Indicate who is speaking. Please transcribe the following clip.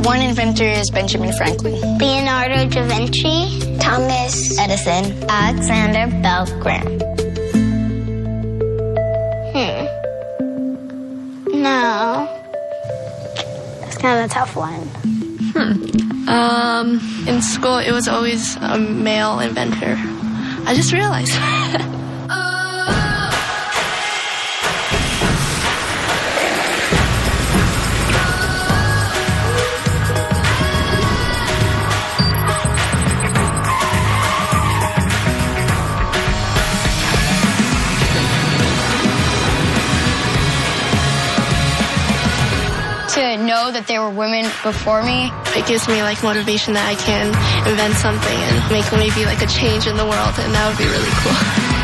Speaker 1: One inventor is Benjamin Franklin.
Speaker 2: Leonardo da Vinci.
Speaker 3: Thomas Edison.
Speaker 2: Alexander Bell Graham. No. That's kind of a tough one.
Speaker 4: In school, it was always a male inventor. I just realized.
Speaker 1: To know that there were women before me,
Speaker 4: It gives me like motivation that I can invent something and make maybe like a change in the world, and that would be really cool.